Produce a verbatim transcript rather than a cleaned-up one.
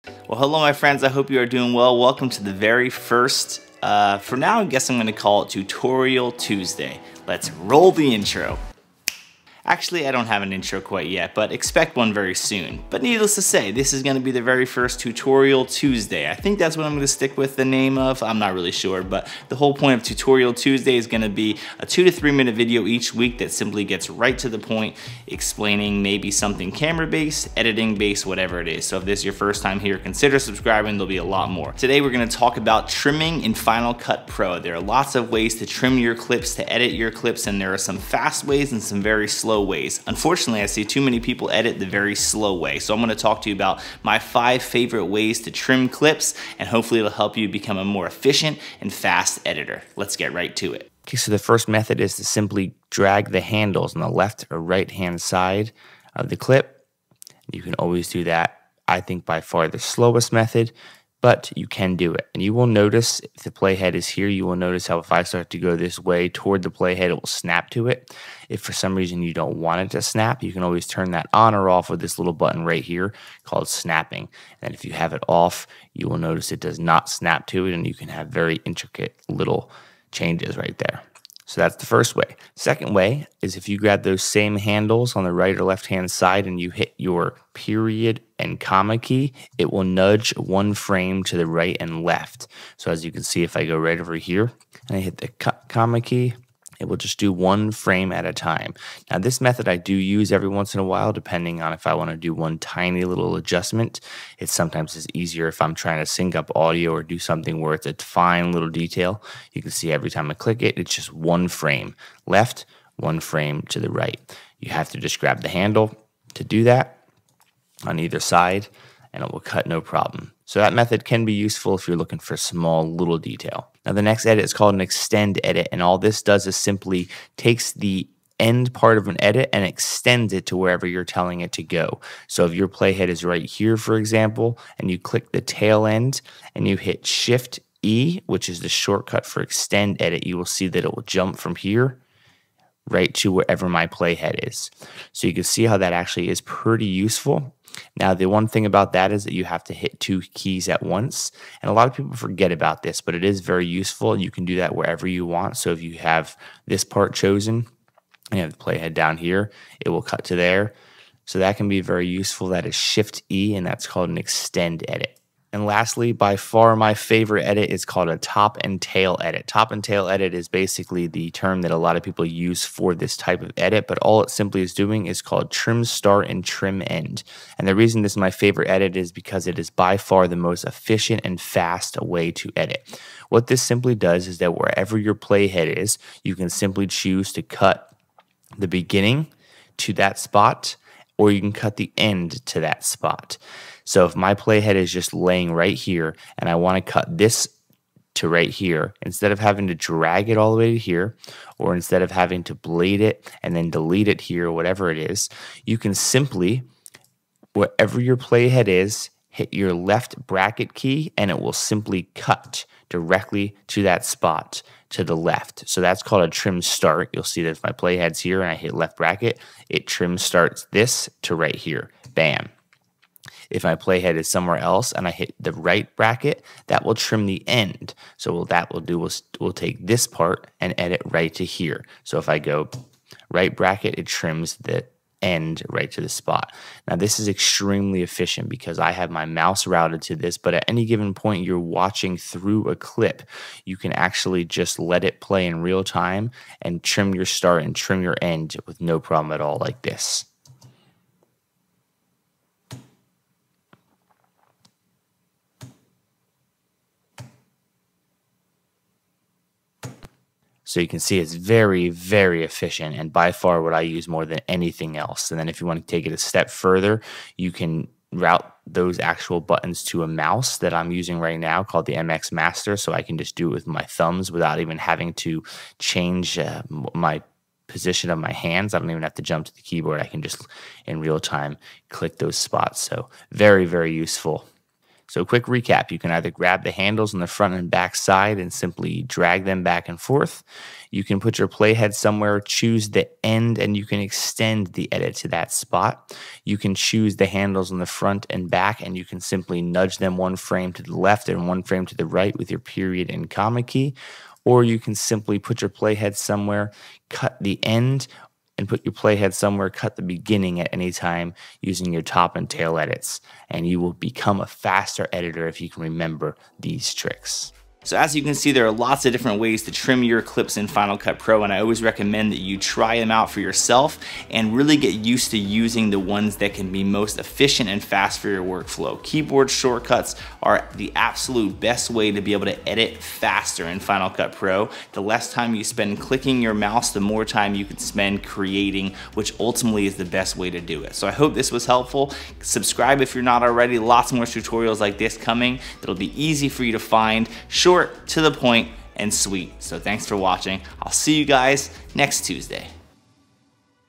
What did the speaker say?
Well, hello my friends, I hope you are doing well. Welcome to the very first, uh, for now I guess I'm going to call it Tutorial Tuesday. Let's roll the intro. Actually, I don't have an intro quite yet, but expect one very soon. But needless to say, this is going to be the very first Tutorial Tuesday. I think that's what I'm going to stick with the name of. I'm not really sure, but the whole point of Tutorial Tuesday is going to be a two to three minute video each week that simply gets right to the point, explaining maybe something camera-based, editing-based, whatever it is. So if this is your first time here, consider subscribing. There'll be a lot more. Today, we're going to talk about trimming in Final Cut Pro. There are lots of ways to trim your clips, to edit your clips, and there are some fast ways and some very slow ways. Unfortunately, I see too many people edit the very slow way. So I'm going to talk to you about my five favorite ways to trim clips, and hopefully it'll help you become a more efficient and fast editor. Let's get right to it. Okay, so the first method is to simply drag the handles on the left or right hand side of the clip. You can always do that. I think by far the slowest method, but you can do it. And you will notice if the playhead is here, you will notice how if I start to go this way toward the playhead, it will snap to it. If for some reason you don't want it to snap, you can always turn that on or off with this little button right here called snapping. And if you have it off, you will notice it does not snap to it, and you can have very intricate little changes right there. So that's the first way. Second way is if you grab those same handles on the right or left hand side and you hit your period and comma key, it will nudge one frame to the right and left. So as you can see, if I go right over here and I hit the comma key, it will just do one frame at a time. Now this method I do use every once in a while, depending on if I want to do one tiny little adjustment. It sometimes is easier if I'm trying to sync up audio or do something where it's a fine little detail. You can see every time I click it, it's just one frame left, one frame to the right. You have to just grab the handle to do that on either side, and it will cut no problem. So that method can be useful if you're looking for small little detail. Now the next edit is called an extend edit, and all this does is simply takes the end part of an edit and extends it to wherever you're telling it to go. So if your playhead is right here, for example, and you click the tail end and you hit Shift E, which is the shortcut for extend edit, you will see that it will jump from here right to wherever my playhead is. So you can see how that actually is pretty useful. Now, the one thing about that is that you have to hit two keys at once, and a lot of people forget about this, but it is very useful. You can do that wherever you want. So if you have this part chosen, and you have the playhead down here, it will cut to there. So that can be very useful. That is Shift E, and that's called an extend edit. And lastly, by far my favorite edit is called a top and tail edit. Top and tail edit is basically the term that a lot of people use for this type of edit, but all it simply is doing is called trim start and trim end. And the reason this is my favorite edit is because it is by far the most efficient and fast way to edit. What this simply does is that wherever your playhead is, you can simply choose to cut the beginning to that spot, or you can cut the end to that spot. So if my playhead is just laying right here and I want to cut this to right here, instead of having to drag it all the way to here, or instead of having to blade it and then delete it here, whatever it is, you can simply, wherever your playhead is, hit your left bracket key and it will simply cut directly to that spot to the left. So that's called a trim start. You'll see that if my playhead's here and I hit left bracket, it trim starts this to right here. Bam. If my playhead is somewhere else and I hit the right bracket, that will trim the end. So what that will do is we'll take this part and edit right to here. So if I go right bracket, it trims the end right to the spot. Now this is extremely efficient because I have my mouse routed to this, but at any given point you're watching through a clip, you can actually just let it play in real time and trim your start and trim your end with no problem at all, like this. So you can see it's very, very efficient, and by far what I use more than anything else. And then if you want to take it a step further, you can route those actual buttons to a mouse that I'm using right now called the M X Master, so I can just do it with my thumbs without even having to change uh, my position of my hands. I don't even have to jump to the keyboard. I can just in real time click those spots. So very, very useful. So quick recap, you can either grab the handles on the front and back side and simply drag them back and forth. You can put your playhead somewhere, choose the end, and you can extend the edit to that spot. You can choose the handles on the front and back, and you can simply nudge them one frame to the left and one frame to the right with your period and comma key. Or you can simply put your playhead somewhere, cut the end, and put your playhead somewhere, cut the beginning at any time using your top and tail edits. And you will become a faster editor if you can remember these tricks. So as you can see, there are lots of different ways to trim your clips in Final Cut Pro, and I always recommend that you try them out for yourself and really get used to using the ones that can be most efficient and fast for your workflow. Keyboard shortcuts are the absolute best way to be able to edit faster in Final Cut Pro. The less time you spend clicking your mouse, the more time you can spend creating, which ultimately is the best way to do it. So I hope this was helpful. Subscribe if you're not already. Lots more tutorials like this coming that'll be easy for you to find, short, to the point, and sweet. So thanks for watching. I'll see you guys next Tuesday.